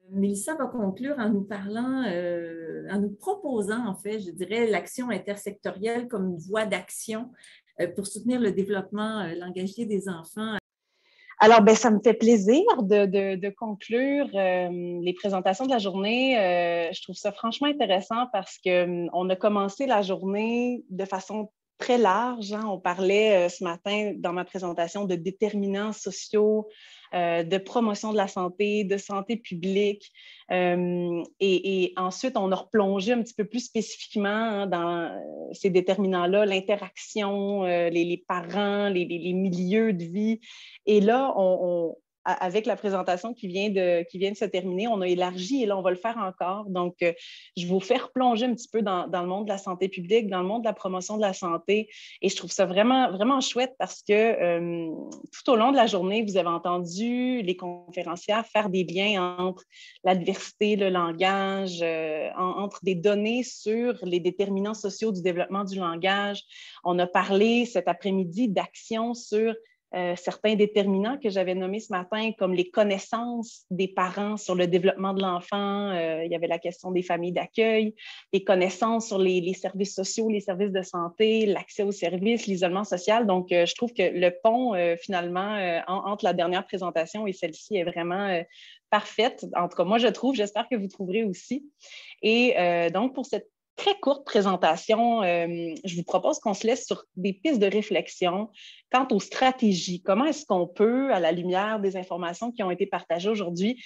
Mélissa va conclure en nous parlant, en nous proposant, en fait, je dirais, l'action intersectorielle comme une voie d'action pour soutenir le développement langagier des enfants. Alors, ça me fait plaisir de conclure les présentations de la journée. Je trouve ça franchement intéressant parce qu'on a commencé la journée de façon très large, hein. On parlait ce matin dans ma présentation de déterminants sociaux, de promotion de la santé, de santé publique. Et ensuite, on a replongé un petit peu plus spécifiquement, hein, dans ces déterminants-là, l'interaction, les parents, les milieux de vie. Et là, avec la présentation qui vient de se terminer, on a élargi et là, on va le faire encore. Donc, je vais vous faire plonger un petit peu dans le monde de la santé publique, dans le monde de la promotion de la santé. Et je trouve ça vraiment, vraiment chouette parce que tout au long de la journée, vous avez entendu les conférencières faire des liens entre la diversité, le langage, entre des données sur les déterminants sociaux du développement du langage. On a parlé cet après-midi d'actions sur certains déterminants que j'avais nommés ce matin, comme les connaissances des parents sur le développement de l'enfant. Il y avait la question des familles d'accueil, les connaissances sur les services sociaux, les services de santé, l'accès aux services, l'isolement social. Donc, je trouve que le pont, finalement, entre la dernière présentation et celle-ci est vraiment parfaite. En tout cas, moi, je trouve, j'espère que vous trouverez aussi. Et donc, pour cette très courte présentation, je vous propose qu'on se laisse sur des pistes de réflexion quant aux stratégies. Comment est-ce qu'on peut, à la lumière des informations qui ont été partagées aujourd'hui,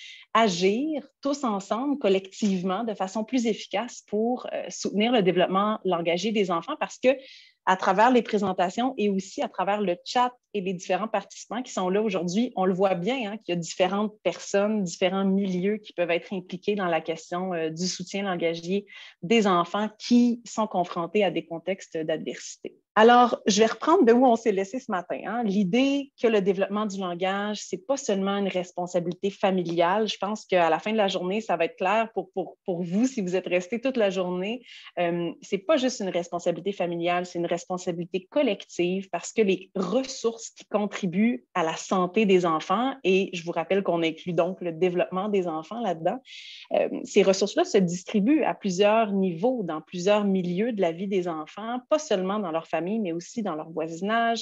agir tous ensemble, collectivement, de façon plus efficace pour soutenir le développement langagier des enfants? Parce que à travers les présentations et aussi à travers le chat et les différents participants qui sont là aujourd'hui, on le voit bien, hein, qu'il y a différentes personnes, différents milieux qui peuvent être impliqués dans la question du soutien langagier des enfants qui sont confrontés à des contextes d'adversité. Alors, je vais reprendre de où on s'est laissé ce matin, hein. L'idée que le développement du langage, ce n'est pas seulement une responsabilité familiale. Je pense qu'à la fin de la journée, ça va être clair pour vous, si vous êtes restés toute la journée. Ce n'est pas juste une responsabilité familiale, c'est une responsabilité collective parce que les ressources qui contribuent à la santé des enfants, et je vous rappelle qu'on inclut donc le développement des enfants là-dedans, ces ressources-là se distribuent à plusieurs niveaux, dans plusieurs milieux de la vie des enfants, pas seulement dans leur famille, mais aussi dans leur voisinage.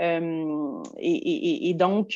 Et donc,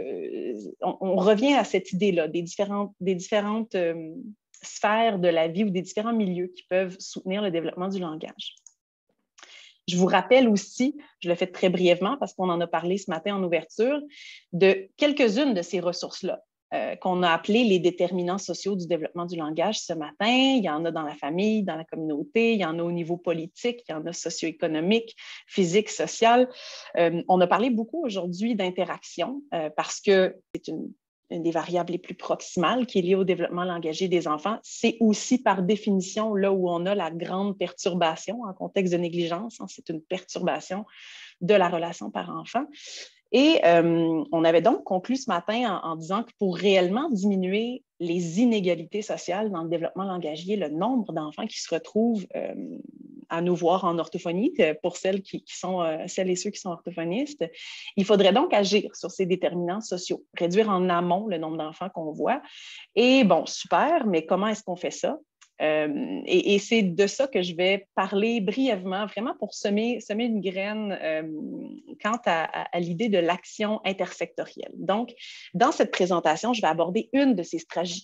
on revient à cette idée-là, des différentes sphères de la vie ou des différents milieux qui peuvent soutenir le développement du langage. Je vous rappelle aussi, je le fais très brièvement parce qu'on en a parlé ce matin en ouverture, de quelques-unes de ces ressources-là. Qu'on a appelé les déterminants sociaux du développement du langage ce matin. Il y en a dans la famille, dans la communauté, il y en a au niveau politique, il y en a socio-économique, physique, social. On a parlé beaucoup aujourd'hui d'interaction parce que c'est une des variables les plus proximales qui est liée au développement langagier des enfants. C'est aussi par définition là où on a la grande perturbation en contexte de négligence, hein. C'est une perturbation de la relation parent-enfant. Et on avait donc conclu ce matin en disant que pour réellement diminuer les inégalités sociales dans le développement langagier, le nombre d'enfants qui se retrouvent à nous voir en orthophonie, pour celles et ceux qui sont orthophonistes, il faudrait donc agir sur ces déterminants sociaux, réduire en amont le nombre d'enfants qu'on voit. Et bon, super, mais comment est-ce qu'on fait ça? Et c'est de ça que je vais parler brièvement, vraiment pour semer une graine quant à l'idée de l'action intersectorielle. Donc, dans cette présentation, je vais aborder une de ces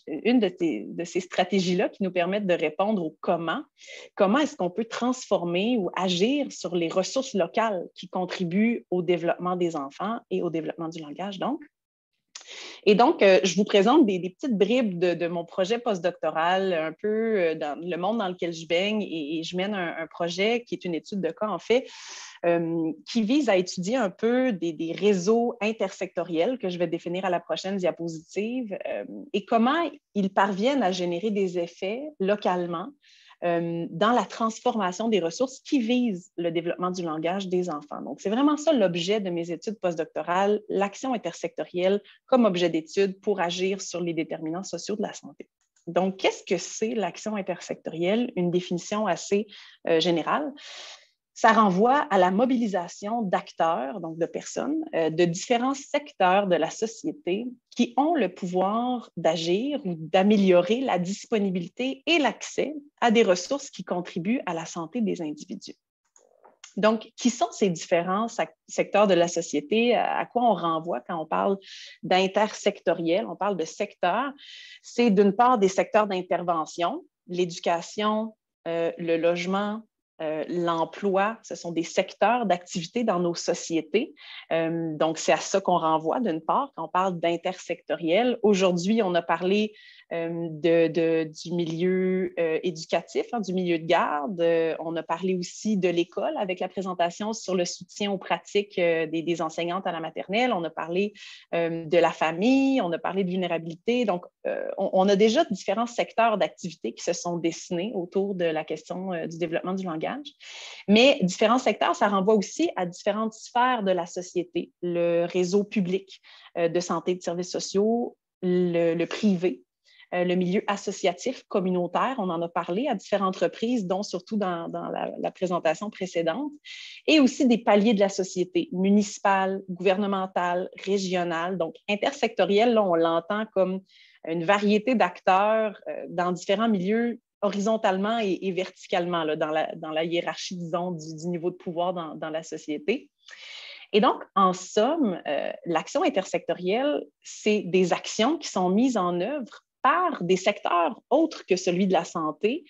stratégies-là qui nous permettent de répondre au comment. Comment est-ce qu'on peut transformer ou agir sur les ressources locales qui contribuent au développement des enfants et au développement du langage, donc. Et donc, je vous présente des petites bribes de mon projet postdoctoral, un peu dans le monde dans lequel je baigne, et je mène un projet qui est une étude de cas, en fait, qui vise à étudier un peu des réseaux intersectoriels que je vais définir à la prochaine diapositive et comment ils parviennent à générer des effets localement dans la transformation des ressources qui visent le développement du langage des enfants. Donc, c'est vraiment ça l'objet de mes études postdoctorales, l'action intersectorielle comme objet d'étude pour agir sur les déterminants sociaux de la santé. Donc, qu'est-ce que c'est l'action intersectorielle? Une définition assez générale. ça renvoie à la mobilisation d'acteurs, donc de personnes, de différents secteurs de la société qui ont le pouvoir d'agir ou d'améliorer la disponibilité et l'accès à des ressources qui contribuent à la santé des individus. Donc, qui sont ces différents secteurs de la société? À quoi on renvoie quand on parle d'intersectoriel? On parle de secteurs. C'est d'une part des secteurs d'intervention, l'éducation, le logement, l'emploi, ce sont des secteurs d'activité dans nos sociétés. Donc, c'est à ça qu'on renvoie, d'une part, quand on parle d'intersectoriel. Aujourd'hui, on a parlé du milieu éducatif, du milieu de garde. On a parlé aussi de l'école avec la présentation sur le soutien aux pratiques des enseignantes à la maternelle. On a parlé de la famille, on a parlé de vulnérabilité. Donc, on a déjà différents secteurs d'activité qui se sont dessinés autour de la question du développement du langage. Mais différents secteurs, ça renvoie aussi à différentes sphères de la société. Le réseau public de santé et de services sociaux, le privé, le milieu associatif, communautaire, on en a parlé à différentes reprises, dont surtout dans la présentation précédente, et aussi des paliers de la société, municipale, gouvernementale, régionale, donc intersectorielle, là, on l'entend comme une variété d'acteurs dans différents milieux horizontalement et verticalement là, dans la hiérarchie, disons, du niveau de pouvoir dans la société. Et donc, en somme, l'action intersectorielle, c'est des actions qui sont mises en œuvre par des secteurs autres que celui de la santé,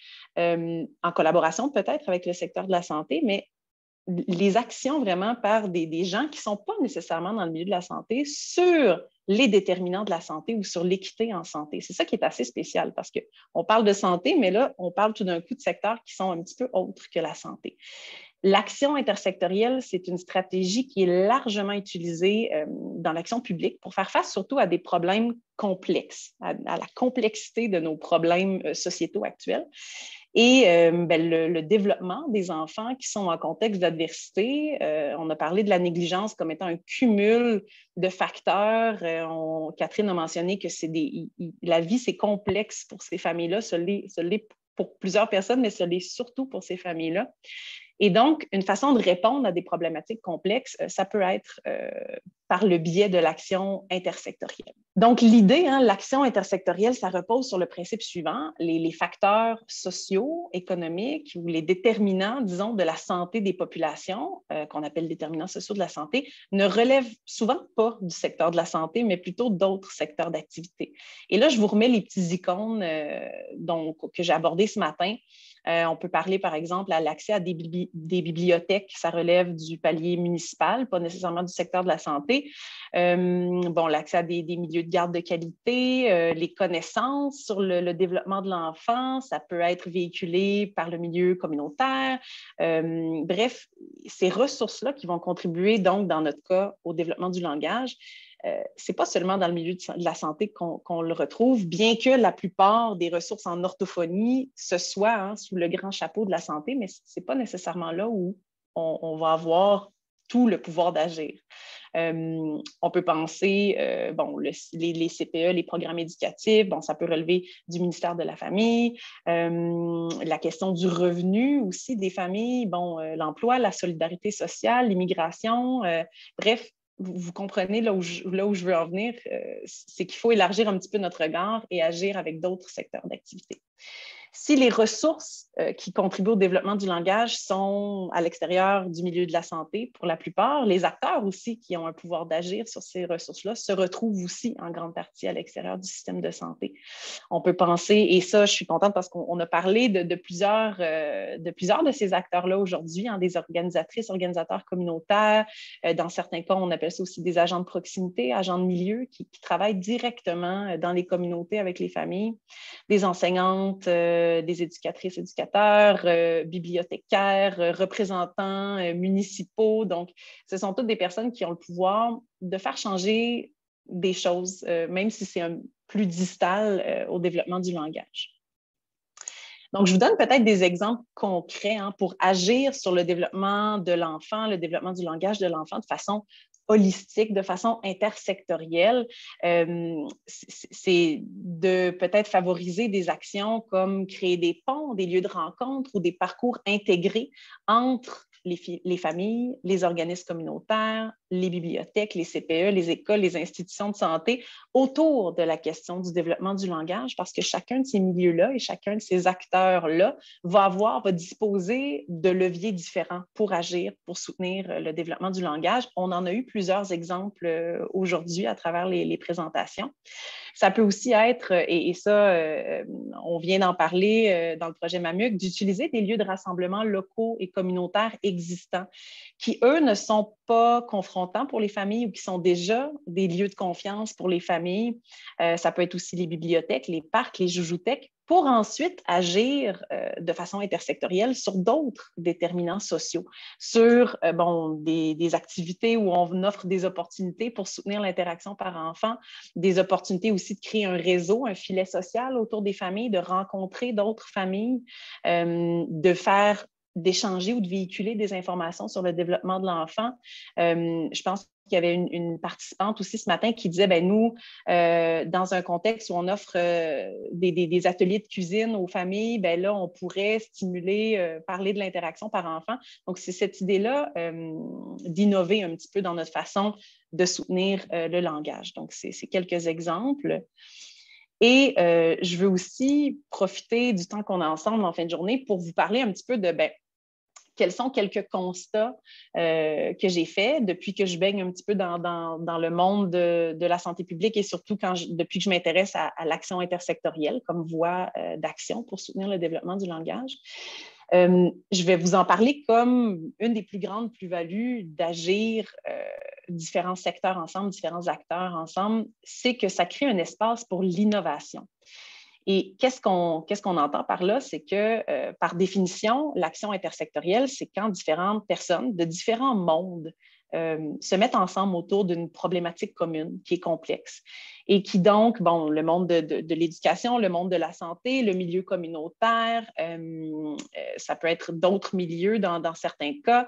en collaboration peut-être avec le secteur de la santé, mais les actions vraiment par des gens qui ne sont pas nécessairement dans le milieu de la santé sur les déterminants de la santé ou sur l'équité en santé. C'est ça qui est assez spécial parce qu'on parle de santé, mais là, on parle tout d'un coup de secteurs qui sont un petit peu autres que la santé. L'action intersectorielle, c'est une stratégie qui est largement utilisée dans l'action publique pour faire face surtout à des problèmes complexes, à la complexité de nos problèmes sociétaux actuels. Et le développement des enfants qui sont en contexte d'adversité, on a parlé de la négligence comme étant un cumul de facteurs. Catherine a mentionné que la vie, c'est complexe pour ces familles-là, ce l'est pour plusieurs personnes, mais ce l'est surtout pour ces familles-là. Et donc, une façon de répondre à des problématiques complexes, ça peut être par le biais de l'action intersectorielle. Donc, l'idée, l'action intersectorielle, ça repose sur le principe suivant: les facteurs sociaux, économiques ou les déterminants, disons, de la santé des populations, qu'on appelle déterminants sociaux de la santé, ne relèvent souvent pas du secteur de la santé, mais plutôt d'autres secteurs d'activité. Et là, je vous remets les petits icônes que j'ai abordés ce matin. On peut parler, par exemple, à l'accès à des bibliothèques. Ça relève du palier municipal, pas nécessairement du secteur de la santé. L'accès à des milieux de garde de qualité, les connaissances sur le développement de l'enfant, ça peut être véhiculé par le milieu communautaire. Bref, ces ressources-là qui vont contribuer, donc, dans notre cas, au développement du langage, ce n'est pas seulement dans le milieu de la santé qu'on le retrouve, bien que la plupart des ressources en orthophonie ce soit sous le grand chapeau de la santé, mais ce n'est pas nécessairement là où on va avoir tout le pouvoir d'agir. On peut penser, les CPE, les programmes éducatifs, ça peut relever du ministère de la Famille, la question du revenu aussi des familles, l'emploi, la solidarité sociale, l'immigration, bref, vous comprenez là où je veux en venir, c'est qu'il faut élargir un petit peu notre regard et agir avec d'autres secteurs d'activité. Si les ressources qui contribuent au développement du langage sont à l'extérieur du milieu de la santé, pour la plupart, les acteurs aussi qui ont un pouvoir d'agir sur ces ressources-là se retrouvent aussi en grande partie à l'extérieur du système de santé. On peut penser, et ça, je suis contente parce qu'on a parlé de plusieurs de ces acteurs-là aujourd'hui, des organisatrices, organisateurs communautaires. Dans certains cas, on appelle ça aussi des agents de proximité, agents de milieu qui travaillent directement dans les communautés avec les familles, des enseignantes, des éducatrices, éducateurs, bibliothécaires, représentants municipaux. Donc, ce sont toutes des personnes qui ont le pouvoir de faire changer des choses, même si c'est plus distal au développement du langage. Donc, je vous donne peut-être des exemples concrets pour agir sur le développement de l'enfant, le développement du langage de l'enfant de façon holistique, de façon intersectorielle, c'est de peut-être favoriser des actions comme créer des ponts, des lieux de rencontre ou des parcours intégrés entre les familles, les organismes communautaires, les bibliothèques, les CPE, les écoles, les institutions de santé autour de la question du développement du langage, parce que chacun de ces milieux-là et chacun de ces acteurs-là va disposer de leviers différents pour agir, pour soutenir le développement du langage. On en a eu plusieurs exemples aujourd'hui à travers les présentations. Ça peut aussi être, et ça, on vient d'en parler dans le projet MAMUC, d'utiliser des lieux de rassemblement locaux et communautaires existants qui, eux, ne sont pas confrontants pour les familles ou qui sont déjà des lieux de confiance pour les familles. Ça peut être aussi les bibliothèques, les parcs, les joujoutèques, pour ensuite agir de façon intersectorielle sur d'autres déterminants sociaux, sur des activités où on offre des opportunités pour soutenir l'interaction parent-enfant, des opportunités aussi de créer un réseau, un filet social autour des familles, de rencontrer d'autres familles, d'échanger ou de véhiculer des informations sur le développement de l'enfant. Je pense qu'il y avait une participante aussi ce matin qui disait, nous, dans un contexte où on offre des ateliers de cuisine aux familles, là, on pourrait stimuler, parler de l'interaction par enfant. Donc, c'est cette idée-là d'innover un petit peu dans notre façon de soutenir le langage. Donc, c'est quelques exemples. Et je veux aussi profiter du temps qu'on a ensemble en fin de journée pour vous parler un petit peu de quels sont quelques constats que j'ai faits depuis que je baigne un petit peu dans le monde de la santé publique et surtout depuis que je m'intéresse à l'action intersectorielle comme voie d'action pour soutenir le développement du langage. Je vais vous en parler comme une des plus grandes plus-values d'agir différents secteurs ensemble, différents acteurs ensemble, c'est que ça crée un espace pour l'innovation. Et qu'est-ce qu'on entend par là? C'est que, par définition, l'action intersectorielle, c'est quand différentes personnes de différents mondes se mettent ensemble autour d'une problématique commune qui est complexe et qui donc, le monde de l'éducation, le monde de la santé, le milieu communautaire, ça peut être d'autres milieux dans certains cas,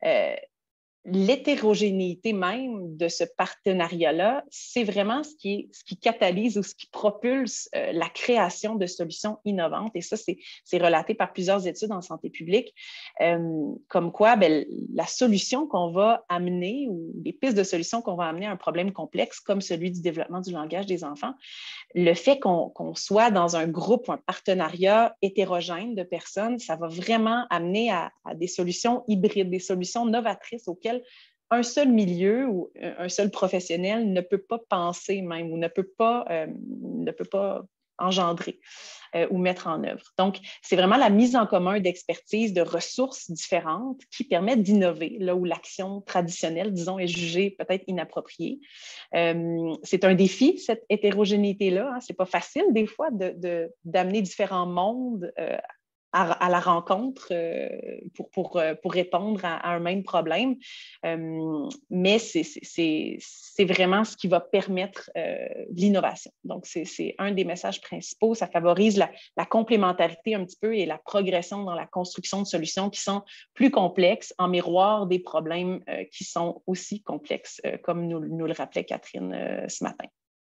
l'hétérogénéité même de ce partenariat-là, c'est vraiment ce qui catalyse ou ce qui propulse la création de solutions innovantes. Et ça, c'est relaté par plusieurs études en santé publique, comme quoi la solution qu'on va amener ou les pistes de solutions qu'on va amener à un problème complexe comme celui du développement du langage des enfants, le fait qu'on soit dans un groupe ou un partenariat hétérogène de personnes, ça va vraiment amener à des solutions hybrides, des solutions novatrices auxquelles un seul milieu ou un seul professionnel ne peut pas penser même ou ne peut pas engendrer ou mettre en œuvre. Donc, c'est vraiment la mise en commun d'expertise, de ressources différentes qui permettent d'innover là où l'action traditionnelle, disons, est jugée peut-être inappropriée. C'est un défi, cette hétérogénéité-là. Ce n'est pas facile des fois d'amener différents mondes à la rencontre pour répondre à un même problème. Mais c'est vraiment ce qui va permettre l'innovation. Donc, c'est un des messages principaux. Ça favorise la complémentarité un petit peu et la progression dans la construction de solutions qui sont plus complexes en miroir des problèmes qui sont aussi complexes, comme nous le rappelait Catherine ce matin.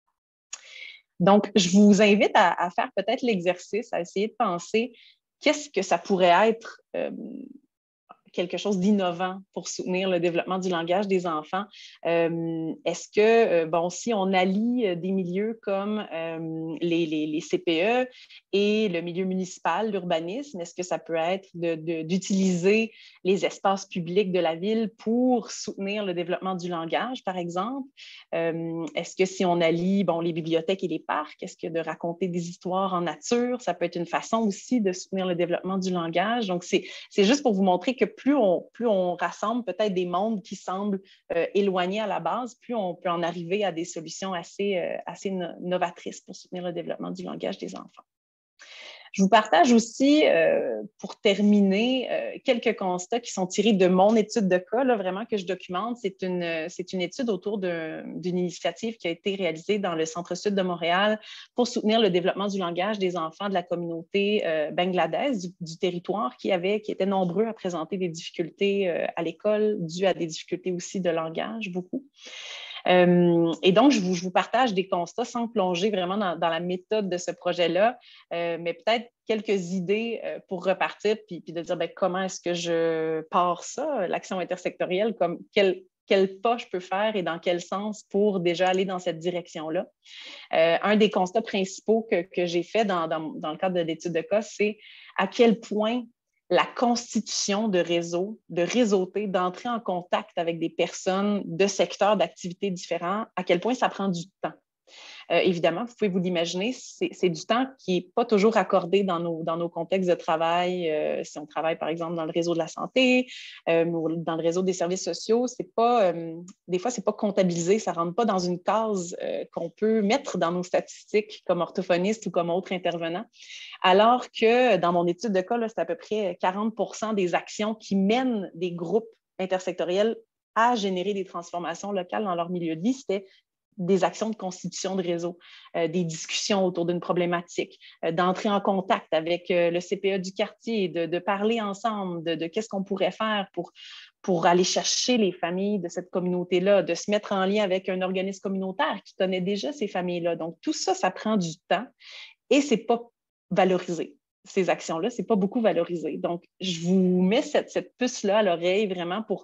Donc, je vous invite à faire peut-être l'exercice, à essayer de penser qu'est-ce que ça pourrait être quelque chose d'innovant pour soutenir le développement du langage des enfants? Est-ce que, si on allie des milieux comme les CPE et le milieu municipal, l'urbanisme, est-ce que ça peut être d'utiliser les espaces publics de la ville pour soutenir le développement du langage, par exemple? Est-ce que si on allie les bibliothèques et les parcs, est-ce que de raconter des histoires en nature, ça peut être une façon aussi de soutenir le développement du langage? Donc, c'est juste pour vous montrer que plus on rassemble peut-être des mondes qui semblent éloignés à la base, plus on peut en arriver à des solutions assez novatrices pour soutenir le développement du langage des enfants. Je vous partage aussi, pour terminer, quelques constats qui sont tirés de mon étude de cas, là, vraiment que je documente. C'est une étude autour d'une initiative qui a été réalisée dans le centre-sud de Montréal pour soutenir le développement du langage des enfants de la communauté bangladaise du territoire qui étaient nombreux à présenter des difficultés à l'école dues à des difficultés aussi de langage, beaucoup. Et donc, je vous partage des constats sans plonger vraiment dans la méthode de ce projet-là, mais peut-être quelques idées pour repartir puis de dire comment est-ce que je pars ça, l'action intersectorielle, comme quel pas je peux faire et dans quel sens pour déjà aller dans cette direction-là. Un des constats principaux que j'ai fait dans le cadre de l'étude de cas, c'est à quel point la constitution de réseaux, de réseauter, d'entrer en contact avec des personnes de secteurs d'activités différents, à quel point ça prend du temps. Évidemment, vous pouvez vous l'imaginer, c'est du temps qui n'est pas toujours accordé dans nos contextes de travail. Si on travaille, par exemple, dans le réseau de la santé ou dans le réseau des services sociaux, des fois, ce n'est pas comptabilisé, ça ne rentre pas dans une case qu'on peut mettre dans nos statistiques comme orthophoniste ou comme autre intervenant. Alors que dans mon étude de cas, c'est à peu près 40% des actions qui mènent des groupes intersectoriels à générer des transformations locales dans leur milieu de vie, c'était des actions de constitution de réseau, des discussions autour d'une problématique, d'entrer en contact avec le CPE du quartier, de parler ensemble de qu'est-ce qu'on pourrait faire pour aller chercher les familles de cette communauté-là, de se mettre en lien avec un organisme communautaire qui connaît déjà ces familles-là. Donc, tout ça, ça prend du temps et ce n'est pas valorisé. Ces actions-là, ce n'est pas beaucoup valorisé. Donc, je vous mets cette puce-là à l'oreille vraiment pour,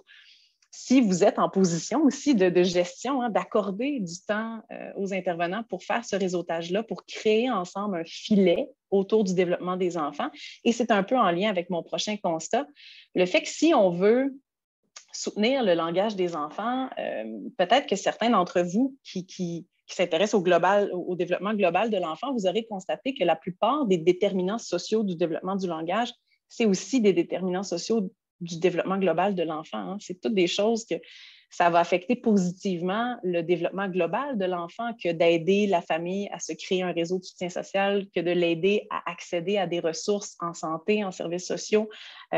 si vous êtes en position aussi de gestion, d'accorder du temps aux intervenants pour faire ce réseautage-là, pour créer ensemble un filet autour du développement des enfants. Et c'est un peu en lien avec mon prochain constat. Le fait que si on veut soutenir le langage des enfants, peut-être que certains d'entre vous qui s'intéressent au développement global de l'enfant, vous aurez constaté que la plupart des déterminants sociaux du développement du langage, c'est aussi des déterminants sociaux du développement global de l'enfant. Hein. C'est toutes des choses que ça va affecter positivement le développement global de l'enfant que d'aider la famille à se créer un réseau de soutien social, que de l'aider à accéder à des ressources en santé, en services sociaux,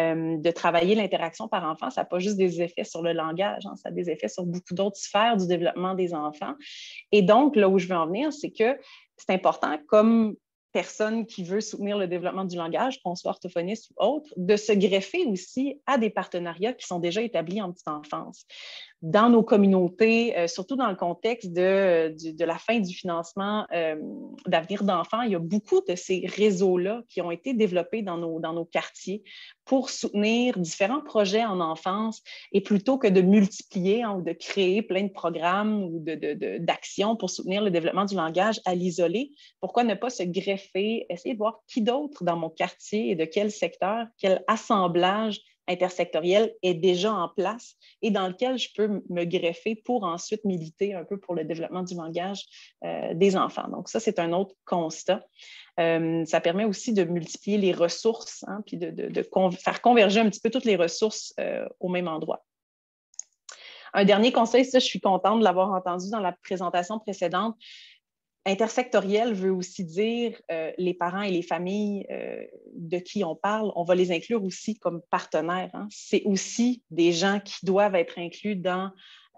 de travailler l'interaction par enfant. Ça n'a pas juste des effets sur le langage, hein, ça a des effets sur beaucoup d'autres sphères du développement des enfants. Et donc, là où je veux en venir, c'est que c'est important, comme personne qui veut soutenir le développement du langage, qu'on soit orthophoniste ou autre, de se greffer aussi à des partenariats qui sont déjà établis en petite enfance. Dans nos communautés, surtout dans le contexte de la fin du financement d'avenir d'enfants, il y a beaucoup de ces réseaux-là qui ont été développés dans nos quartiers pour soutenir différents projets en enfance et plutôt que de multiplier ou de créer plein de programmes ou d'actions pour soutenir le développement du langage à l'isolé, pourquoi ne pas se greffer, essayer de voir qui d'autre dans mon quartier et de quel secteur, quel assemblage intersectoriel est déjà en place et dans lequel je peux me greffer pour ensuite militer un peu pour le développement du langage des enfants. Donc ça, c'est un autre constat. Ça permet aussi de multiplier les ressources, hein, puis de faire converger un petit peu toutes les ressources au même endroit. Un dernier conseil, ça, je suis contente de l'avoir entendu dans la présentation précédente. Intersectoriel veut aussi dire les parents et les familles de qui on parle, on va les inclure aussi comme partenaires. Hein. C'est aussi des gens qui doivent être inclus dans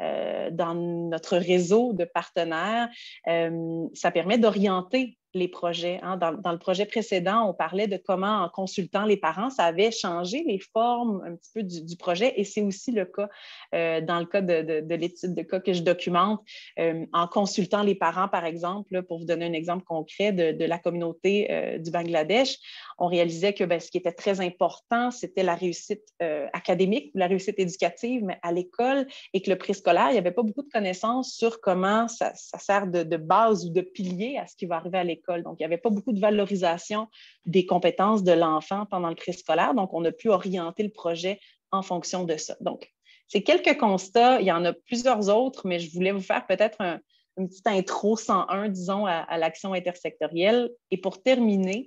notre réseau de partenaires. Ça permet d'orienter les projets. Hein. Dans le projet précédent, on parlait de comment, en consultant les parents, ça avait changé les formes un petit peu du projet et c'est aussi le cas dans le cas de l'étude de cas que je documente. En consultant les parents, par exemple, là, pour vous donner un exemple concret de la communauté du Bangladesh, on réalisait que ce qui était très important, c'était la réussite académique, la réussite éducative, mais à l'école et que le préscolaire, il n'y avait pas beaucoup de connaissances sur comment ça sert de base ou de pilier à ce qui va arriver à l'école. Donc, il n'y avait pas beaucoup de valorisation des compétences de l'enfant pendant le préscolaire. Donc, on a pu orienter le projet en fonction de ça. Donc, c'est quelques constats. Il y en a plusieurs autres, mais je voulais vous faire peut-être une petite intro 101, disons, à l'action intersectorielle. Et pour terminer,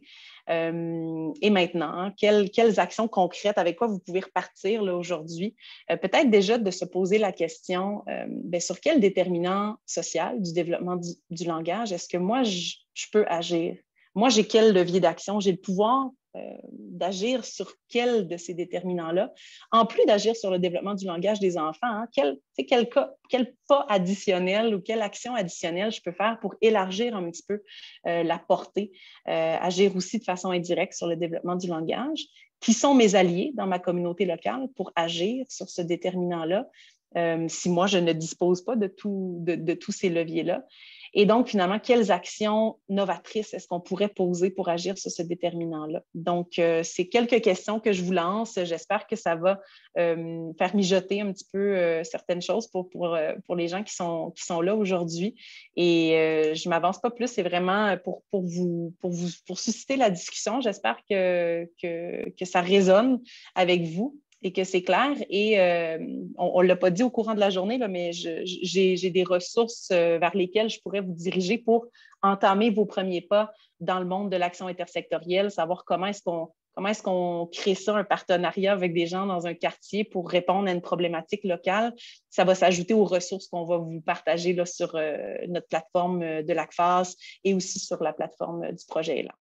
et maintenant, hein, quelles actions concrètes, avec quoi vous pouvez repartir là, aujourd'hui? Peut-être déjà de se poser la question sur quel déterminant social du développement du langage est-ce que moi, je peux agir moi, j'ai quel levier d'action? J'ai le pouvoir d'agir sur quel de ces déterminants-là, en plus d'agir sur le développement du langage des enfants, hein, quel pas additionnel ou quelle action additionnelle je peux faire pour élargir un petit peu la portée, agir aussi de façon indirecte sur le développement du langage, qui sont mes alliés dans ma communauté locale pour agir sur ce déterminant-là, si moi, je ne dispose pas de tous ces leviers-là. Et donc, finalement, quelles actions novatrices est-ce qu'on pourrait poser pour agir sur ce déterminant-là? Donc, c'est quelques questions que je vous lance. J'espère que ça va faire mijoter un petit peu certaines choses pour les gens qui sont là aujourd'hui. Et je ne m'avance pas plus. C'est vraiment pour susciter la discussion. J'espère que ça résonne avec vous et que c'est clair. Et on ne l'a pas dit au courant de la journée, là, mais j'ai des ressources vers lesquelles je pourrais vous diriger pour entamer vos premiers pas dans le monde de l'action intersectorielle, savoir comment est-ce qu'on crée ça, un partenariat avec des gens dans un quartier pour répondre à une problématique locale. Ça va s'ajouter aux ressources qu'on va vous partager là, sur notre plateforme de l'ACFAS et aussi sur la plateforme du projet Élan.